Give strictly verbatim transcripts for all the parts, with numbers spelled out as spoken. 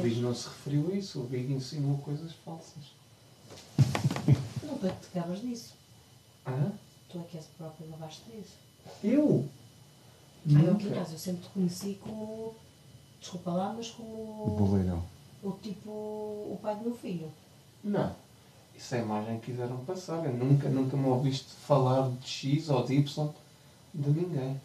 Big não se referiu a isso. O Big insinuou coisas falsas. Não, tu é que te gabas disso. Hã? Tu é que és próprio gabaste disso. Eu? Ah, eu, Nunca. Quinás, eu sempre te conheci como... Desculpa lá, mas como... Boleirão. O tipo... O pai do meu filho. Não. Isso é a imagem que quiseram passar. Eu nunca, nunca me ouviste falar de X ou de Y de ninguém.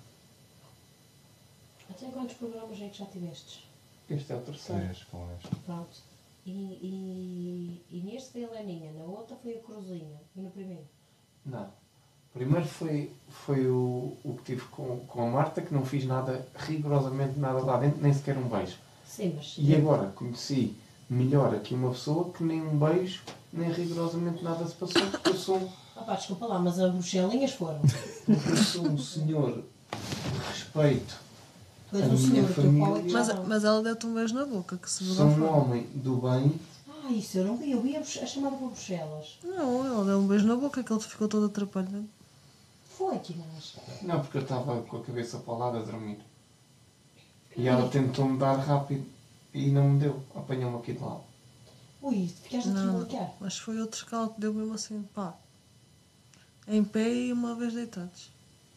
Até quantos programas é que já tivestes? Este é o terceiro. Três com este. Pronto. E, e, e neste foi a Leninha, na outra foi a Cruzinha. E no primeiro? Não. Primeiro foi, foi o, o que tive com, com a Marta, que não fiz nada, rigorosamente nada lá dentro, nem sequer um beijo. Sim, mas... E agora conheci melhor aqui uma pessoa que nem um beijo, nem rigorosamente nada se passou, porque eu sou, um- Ah pá, desculpa lá, mas as bruxelinhas foram. porque eu sou um senhor de respeito. Tu és A um minha senhor, o teu família- pau é que já Mas, não. mas ela deu-te um beijo na boca, que se Sou viu um lá fora. homem do bem. Ah, isso eu não vi. Eu vi a, Brux- a chamada para Bruxelas. Não, ela deu um beijo na boca, que ele ficou todo atrapalhado. Foi, Quinás. Não, porque eu estava com a cabeça para o lado a dormir. E ela tentou-me dar rápido e não me deu. Apanhou-me aqui de lado. Ui, ficaste a Não, desbloquear. mas foi outro que ela te deu mesmo assim, pá. Em pé e uma vez deitados.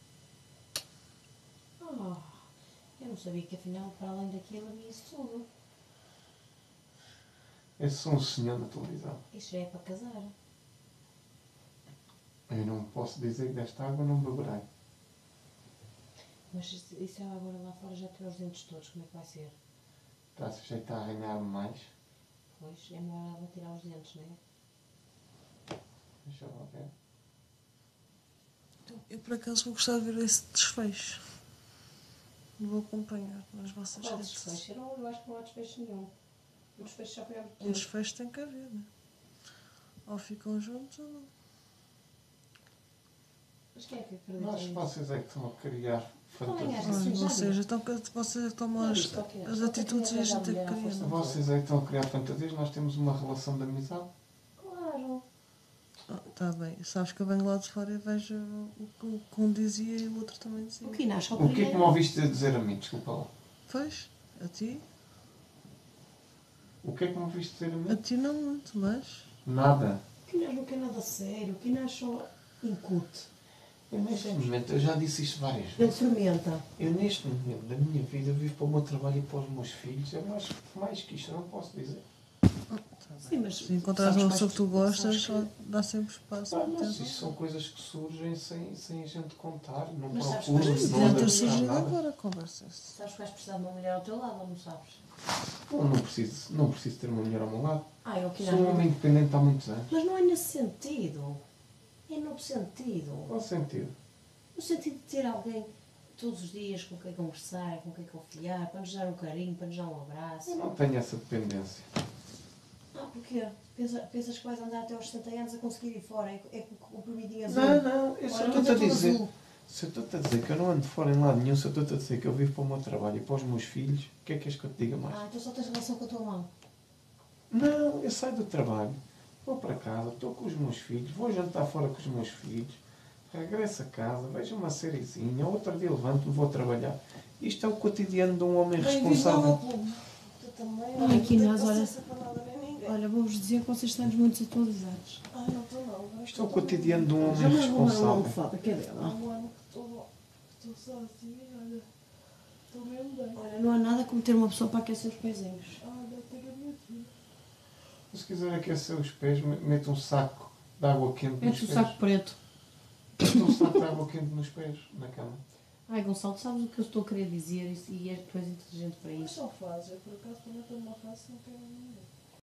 Ah, eu não sabia que afinal, para além daquilo, havia isso tudo. Eu sou um senhor na televisão. Isso já é para casar. Eu não posso dizer que desta água não beberei. Mas isso, isso ela agora lá fora já tem os dentes todos, como é que vai ser? Está sujeito a arranhar-me mais. Pois, é melhor ela tirar os dentes, não é? Deixa eu lá ver. Eu por acaso vou gostar de ver esse desfecho. Vou acompanhar nas vossas Qual redes. desfecho? Eu, não, eu acho que não há desfecho nenhum. O desfecho já foi há muito Um tempo. desfecho tem que haver, né? Ou ficam juntos ou não. Mas quem é que acredita Acho que nisso? vocês é que estão a criar Também fantasias. acho. Olha, já vocês, vi. então que vocês tomam Já as, vi, qualquer- as só atitudes e qualquer a gente tem que mulher à criar. força. não? Vocês é que estão a criar fantasias. Nós temos uma relação de amizade. Claro. Está bem, sabes que eu venho lá de fora e vejo o que o que um dizia e o outro também dizia. O que nasce ao O que é que primeiro... me ouviste dizer a mim? Desculpa lá. Pois, a ti? O que é que me ouviste dizer a A mim? ti não muito, mas... Nada. O que nasce não quer nada sério. O que nasce só incute. Eu neste momento, eu já disse isto várias Ele vezes. fermenta. Eu neste momento da minha vida eu vivo para o meu trabalho e para os meus filhos. Eu acho que mais que isto eu não posso dizer. Sim, mas... Se encontrares sabes uma mais pessoa que tu gostas, sabes só dá sempre espaço Ah, para mas ter. isto são coisas que surgem sem, sem a gente contar. Não Mas sabes procuro, que vais não Podia ando a ter buscar surgido nada. agora, conversa-se. Sabes que vais precisar de uma mulher ao teu lado, ou não sabes? Não, não, preciso, não preciso ter uma mulher ao meu lado. Ah, eu aqui Sou um não. homem independente há muitos anos. Mas não é nesse sentido. É no sentido. Qual sentido? No sentido de ter alguém todos os dias com quem conversar, com quem confiar, para nos dar um carinho, para nos dar um abraço. Eu não tenho essa dependência. Ah, porquê? Pensa, pensas que vais andar até aos setenta anos a conseguir ir fora? É, é com o comprimidinho azul? Não, não, eu só Olha, estou-te a anda todo dizer. azul. Se eu estou-te a dizer que eu não ando fora em lado nenhum, se eu estou-te a dizer que eu vivo para o meu trabalho e para os meus filhos, o que é que és que eu te diga mais? Ah, então só tens relação com a tua mão. Não, eu saio do trabalho, vou para casa, estou com os meus filhos, vou jantar fora com os meus filhos, regresso a casa, vejo uma sériezinha, outro dia levanto-me, vou trabalhar. Isto é o cotidiano de um homem responsável. Tu também. Ai, que nós, olha- olha. Olha, vou-vos dizer que vocês estão muito atualizados. Ai, não estou não. Isto é o cotidiano de um homem Já me arrumaram uma responsável. almofada, cadê Há ela? um ano que estou estou sozinha, olha. Estou mesmo bem. Olha, não há nada como ter uma pessoa para aquecer os pezinhos. Olha, tenho a minha filha. Se quiser aquecer os pés, me- mete um saco de água quente nos Mete o pés. saco preto. Mete um saco de água quente nos pés, na cama. Ai, Gonçalo, sabes o que eu estou a querer dizer e e és- tu és inteligente para Mas isso. só faz, eu por acaso também estou numa fase que não quero ninguém.